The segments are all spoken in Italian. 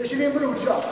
10 minuti già.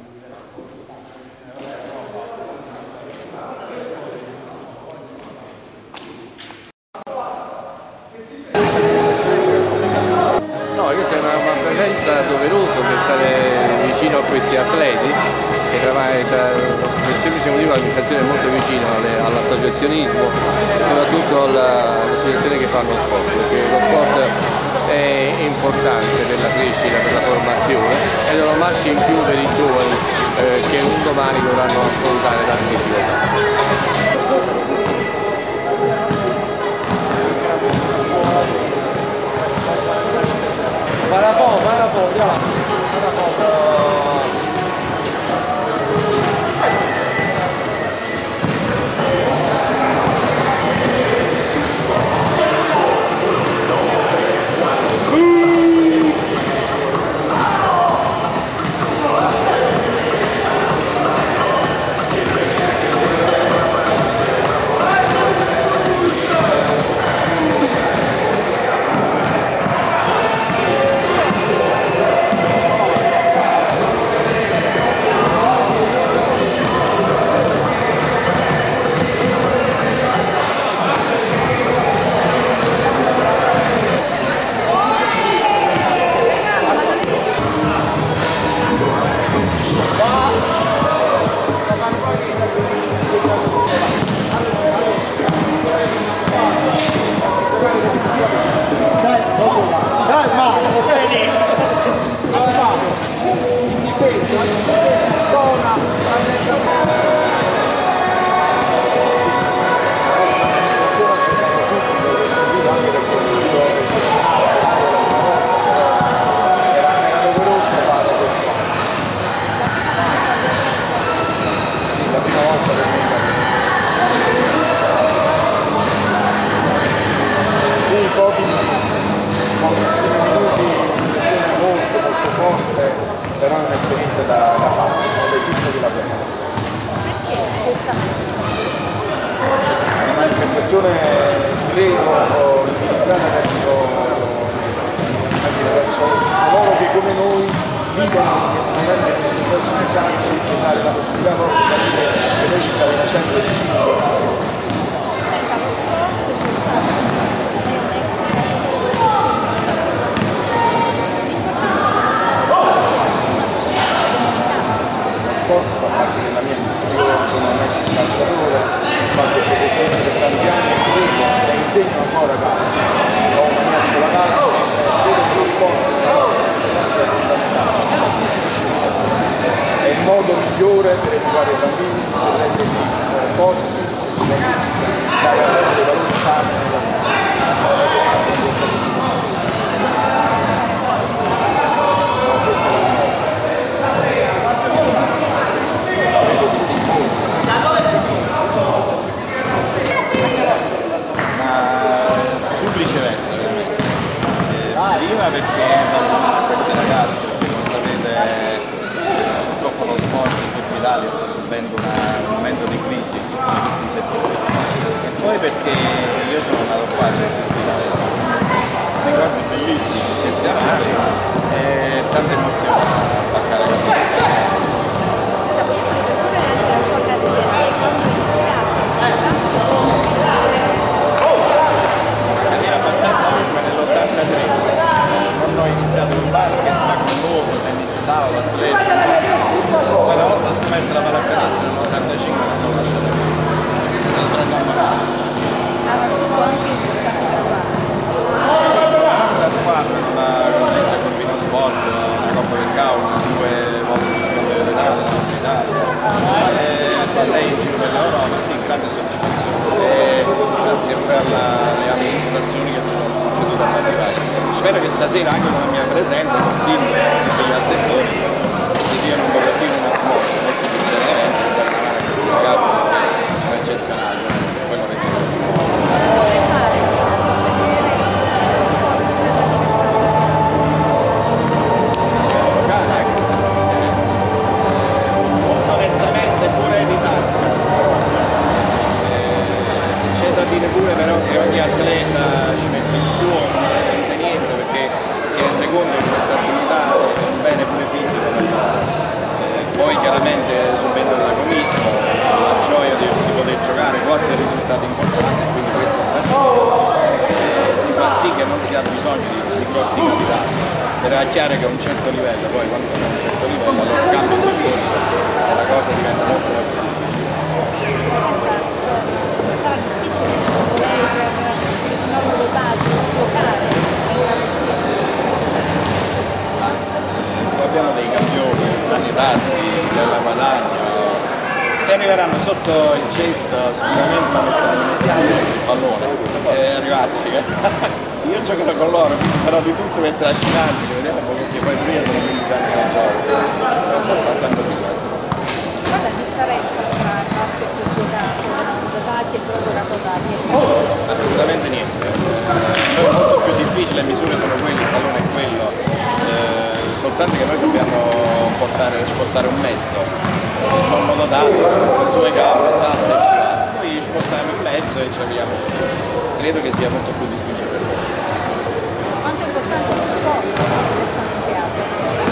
No, questa è una presenza doverosa per stare vicino a questi atleti e per il semplice motivo l'amministrazione è molto vicina all'associazionismo e soprattutto alle associazioni che fanno sport, perché lo sport è importante per la crescita, per la formazione ed è una marcia in più per i giovani che un domani dovranno affrontare tante difficoltà. Para po', andiamo. Para po'. Pochissimi minuti, un'impressione molto forte, però è un'esperienza da fare, ed è giusto che la facciamo. Perché questa È una manifestazione, credo, indirizzata verso coloro che come noi vivono in questo momento, in questi prossimi esami, e dare la possibilità proprio di capire che noi ci saremo sempre vicini a questi giorni. Fa parte della mia cultura, sono un ex calciatore, ho fatto il professionista per tanti anni, credo e insegno ancora calcio. Ho una mia scuola calcio, credo che lo sport sia fondamentale, qualsiasi disciplina è il modo migliore per educare i bambini, per renderli forti, per dare a loro dei valori sani nella vita. Prima perché abbandonare queste ragazze, perché come sapete purtroppo lo sport in tutta Italia sta subendo un momento di crisi in tutti i settori, e poi perché io sono nato qua in questi stili, ricordi bellissimi, eccezionali e tante emozioni a attaccare così. Senta, vogliamo ripercorrere anche la sua carriera e quando è iniziata? Una carriera abbastanza lunga, nell'83. Non ho iniziato il basket, ma con loro, tennis tavolo, atletica, poi una volta scoperto la pallacanestro nell'85 non ho lasciato più, me la sono innamorato. Ha raggiunto anche importanti traguardi. Sì, la nostra squadra non ha vinto con Vino Sport, la Coppa del Cauca, 2 volte la Coppa del Veterano, la Coppa Italia, e con lei in giro per l'Europa, sì, grande soddisfazione, e grazie pure alle amministrazioni che si sono succedute a motivare. Spero che stasera anche con la mia presenza, con il sindaco e degli assessori, si diano un pochettino una smossa molto più generale per dare una mano a questi ragazzi perché sono eccezionali, quello che dico. Come fare per sostenere lo sport nella diversa? Molto onestamente pure di tasca. C'è da dire pure però che ogni atleta ci mette il suo, non è niente, perché si rende conto che questa attività è un bel chiaro che a un certo livello, poi quando sono a un certo livello allora cambia il discorso e la cosa diventa molto più difficile. Sarà difficile secondo lei per i normodotati giocare in garanzia? Abbiamo dei campioni, Nanni Tassi, Della Guadagno, se arriveranno sotto il cesto sicuramente mettiamo il pallone e arrivarci. Io giocherò con loro, quindi farò di tutto per trascinarli, vediamo un po' perché poi pure io sono 15 anni che gioco, è abbastanza divertento. Qual è la differenza tra il basket giocato da normodotati e quello giocato da piedi? Assolutamente niente, è molto più difficile, le misure sono quelle, il pallone è quello, soltanto che noi dobbiamo spostare un mezzo, il normodotato, le sue gambe, salta e ci va, noi spostiamo il mezzo e ci arriviamo, credo che sia molto più difficile per noi. Quanto è importante lo sport nell'investimento alto?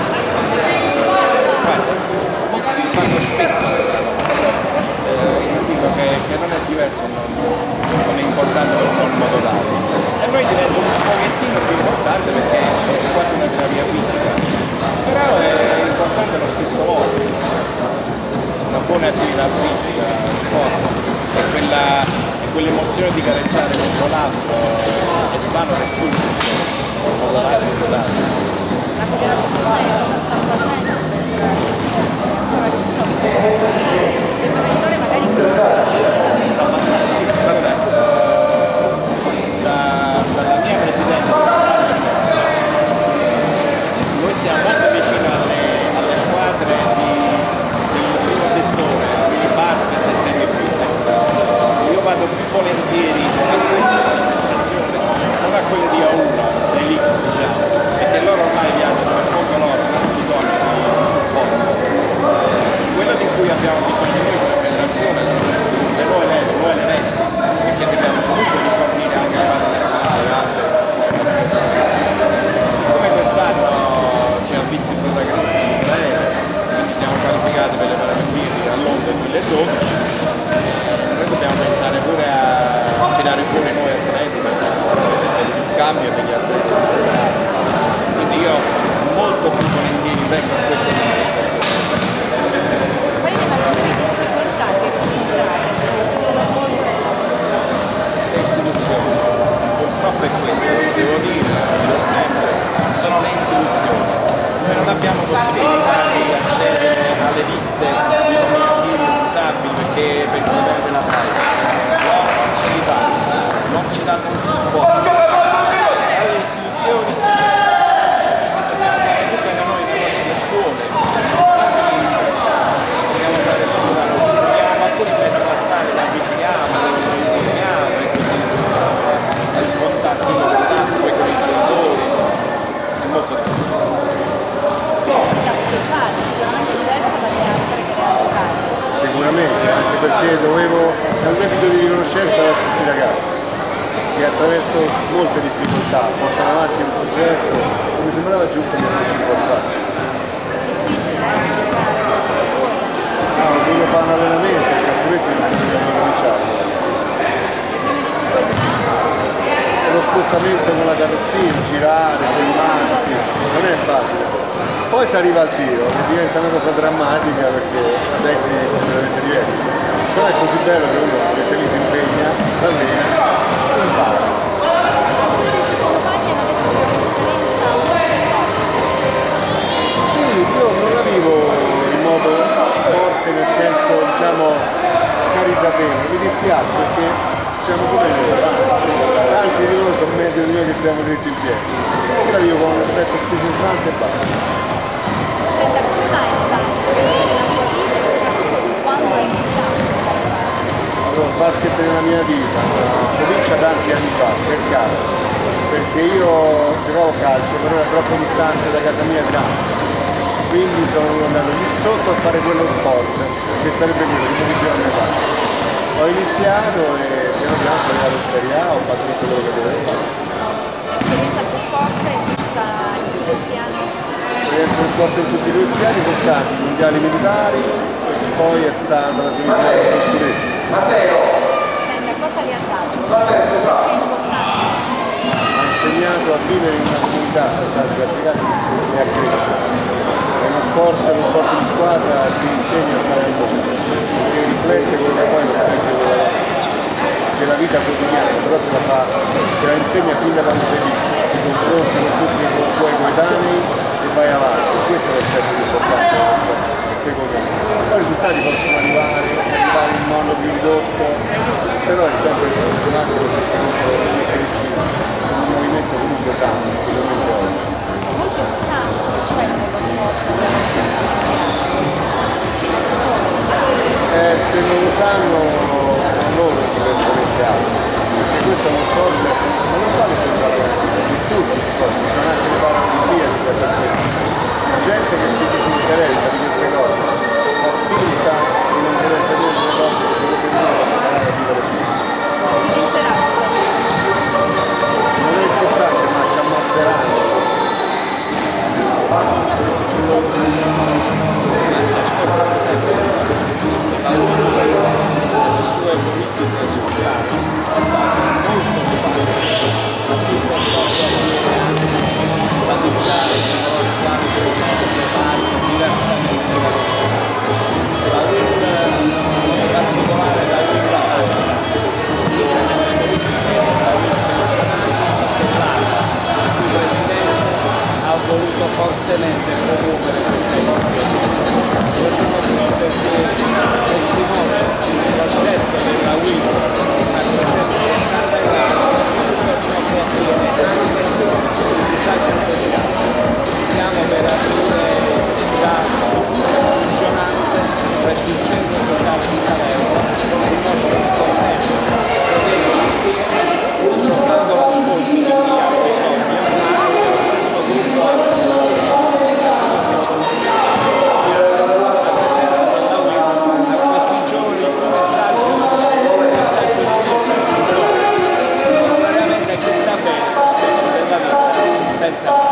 Guarda, molti lo fanno spesso questa cosa, io dico che non è diverso, non è importante per un normodotato e noi diventa un pochettino più importante perché è quasi una terapia fisica, però è importante allo stesso modo, una buona attività fisica, sport, è quell'emozione di gareggiare contro l'altro, è sano per tutti, normodotati e dotati. La federazione cosa sta facendo per imprenditore magari più Allora, dalla mia presidenza noi siamo molto vicini alle squadre del primo settore, quindi basket e semi-fitness. Io vado più volentieri a queste manifestazioni, non a quelle di A1, l'elite diciamo, perché loro ormai viaggiano per conto loro, non hanno bisogno di supporto. Quello di cui abbiamo bisogno noi come federazione sono le nuove lenti, perché dobbiamo comunque rifornire anche la banda nazionale e altre nazionali. Siccome quest'anno ci ha visto i protagonisti in Israele, quindi siamo qualificati per le Paralimpiadi a Londra 2012, noi dobbiamo pensare pure a tirare fuori nuovi atleti per il cambio degli atleti nazionali. Quindi io molto più volentieri vengo a queste manifestazioni. quali le maggiori difficoltà che riscontrate nel mondo del lavoro? Le istituzioni, purtroppo è questo, devo dirlo sempre, sono le istituzioni. Noi non abbiamo possibilità di accedere alle liste di nominativi disabili perché per problemi della privacy, loro non ce li danno, non ci danno un supporto. Alle istituzioni che dobbiamo fare tutte da noi nelle scuole, assolutamente dobbiamo fare tutto da noi, troviamo qualcuno in mezzo alla strada, li avviciniamo, li informiamo e così il contatto poi con i genitori è molto difficile. Un'attività speciale, sicuramente diversa dalle altre che realizzate. Sicuramente, anche perché dovevo, dal mio video di riconoscenza verso questi ragazzi che attraverso molte difficoltà portano avanti un progetto che mi sembrava giusto metterci un po' in faccia. Difficile giocare così per voi. No, dovevo fare un allenamento perché altrimenti non sapevo come cominciare. Le prime difficoltà? Lo spostamento con la carrozzina, girare, fermarsi, non è facile. Poi si arriva al tiro, che diventa una cosa drammatica perché la tecnica è completamente diversa. Però è così bello che uno perché lì si impegna, si allena e impara. Alcuni dei tuoi compagni hanno detto che è un'esperienza molto forte. Sì, io non la vivo in modo forte, nel senso, diciamo, caritatevole, mi dispiace perché siamo come noi, tanti di loro sono meglio di noi che stiamo dritti in piedi. Io la vivo con un aspetto entusiasmante e basta. Senta, come mai il basket nella sua vita e soprattutto quando è iniziato? Allora, il basket nella mia vita comincia tanti anni fa, per caso, perché io giocavo a calcio, però era troppo distante da casa mia grande, quindi sono andato lì sotto a fare quello sport, che sarebbe quello che mi diceva mio padre. Ho iniziato e piano piano sono arrivato in Serie A, ho fatto tutto quello che dovevo fare. L'esperienza più forte in tutti questi anni? L'esperienza più forte in tutti questi anni sono stati i mondiali militari e poi è stata la semifinale dello scudetto. Senta, cosa vi ha dato? Perché è importante? Ma insegnato a vivere in una comunità, a ragazzi e a crescere. È lo sport di squadra ti insegna a stare al mondo, perché riflette quello che poi è lo specchio della vita quotidiana, però te la insegna fin da quando sei piccolo, ti confronti con tutti i tuoi coetanei e vai avanti. Questo è l'aspetto più importante dello sport, secondo me. Poi i risultati possono arrivare in modo più ridotto, però è sempre funzionato per questo confronto e crescita, un movimento comunque sano, specialmente oggi. Molto sano rispetto allo sport. Se non lo sanno sono loro diversamente altri, perché questo è uno sport, ma non vale solo la palestra, di tutti gli sport, ci sono anche le Paralimpiadi, la gente che si disinteressa di queste cose fa finta di non voler vedere delle cose che dovrebbe dire per imparare a vivere più. Non è importante, ma ci ammazzeranno. Ha voluto fortemente promuovere queste emozioni perché testimonia il concetto della guida a 360 gradi, tutto ciò che avviene anche sul disagio sociale. Stiamo per aprire già funzionante presso il centro sociale di Salerno il nostro sportello, vedete che sia soltanto l'ascolto di chi ha bisogno, ma anche lo stesso gruppo ha la presenza della guida a questi giovani un messaggio di vita, contrariamente a chi sta bene spesso della vita pensa a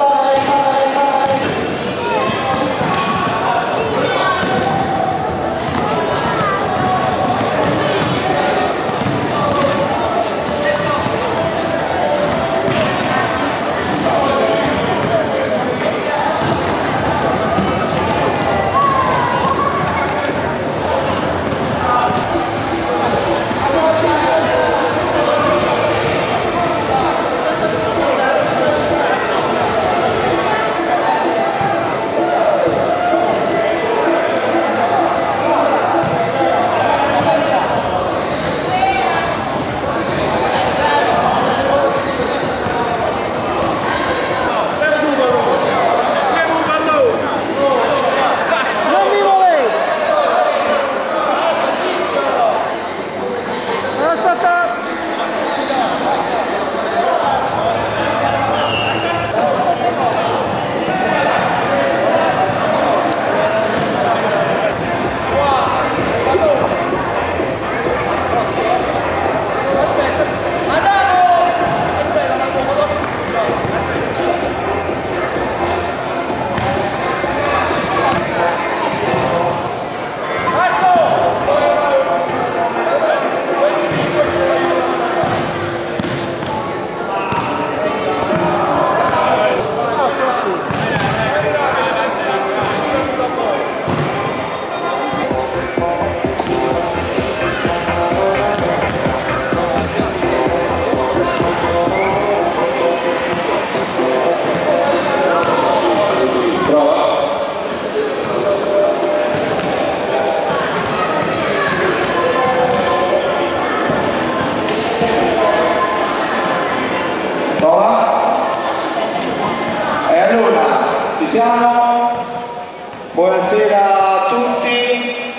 Buonasera a tutti,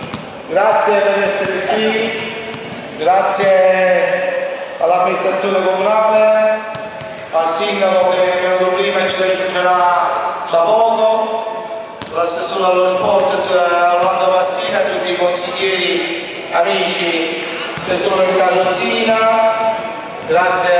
grazie per essere qui, grazie all'amministrazione comunale, al sindaco che è venuto prima e ci raggiungerà fra poco, l'assessore allo sport Orlando Massina, tutti i consiglieri amici che sono in carrozzina, grazie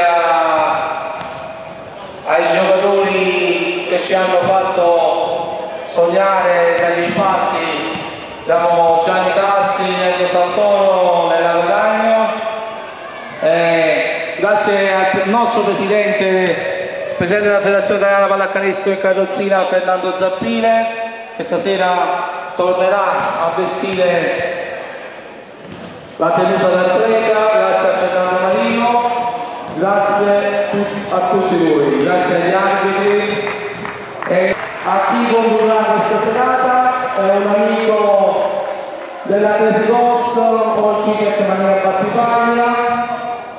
ai giocatori che ci hanno fatto sognare dagli spalti. Abbiamo Gianni Tassi, Enzo Santoro, Nella Guadagno. Grazie grazie al nostro presidente della Federazione Italiana Pallacanestro e Carrozzina, Fernando Zappine, che stasera tornerà a vestire la tenuta d'atleta. Grazie a Fernando Marino, grazie a tutti voi, grazie agli arbitri e a chi condurrà questa serata. È un amico della Crazy Ghost, oggi che Mania Battipaglia,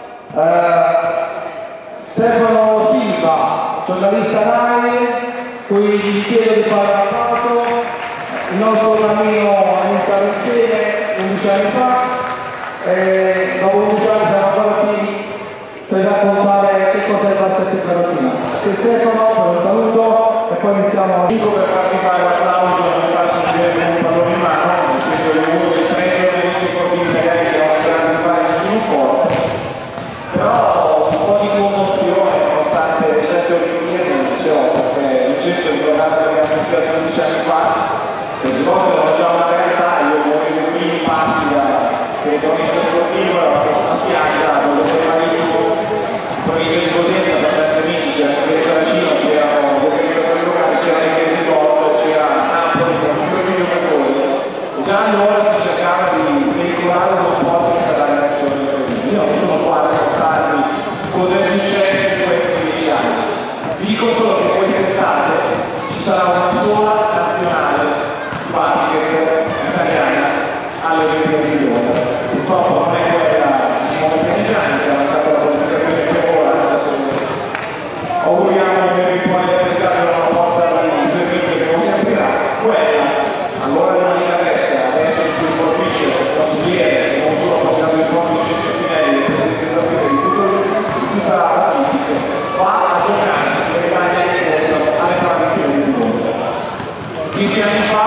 Stefano Silva, giornalista RAI, cui vi chiedo di fare un applauso. Il nostro cammino è iniziato insieme 11 anni fa e dopo 11 anni siamo ancora qui per raccontare che cosa è il basket carrozzina. Stefano, per un saluto e poi iniziamo. Dico per farsi fare l'applauso e farsi vedere un pallone in mano, nel senso che uno dei tre giornalisti sportivi italiani che ho cercato di fare nessuno sport, però un po' di commozione nonostante 7-8 mesi non ce l'ho, perché nel senso di giornata che abbiamo iniziato 11 anni fa, queste cose erano già una realtà. Io uno dei primi passi da telecronista sportivo era la prossima spiaggia dove prima in provincia di Cosenza, per tanti amici, c'era il Saracino, c'erano gli organizzatori locali, c'era il Crazy Ghost, c'era Napoli con un po' di giocatori, e già allora si cercava di veicolare uno sport che sarà in azione del femminile. Io non sono qua a raccontarvi cosa è successo in questi 10 anni, vi dico solo che quest'estate ci sarà una sola nazionale basket italiana alle Olimpiadi di Londra. Purtroppo non è quella di Simone Pianigiani, che ha fatto la qualificazione per ora, adesso auguriamo che i poi del pescato una porta di servizio che non si aprirà. Quella, allora di Monica Tessa, adesso in più proficio, consigliere, non solo possiamo rispondere di Cesare Spinelli, il presidente sapere di tutta la FIPIC, va a giocarsi per l'Italia alle Paralimpiadi di Londra. 10 anni fa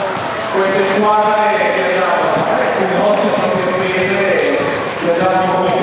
queste squadre viaggiavano come oggi, proprio spese, viaggiavano come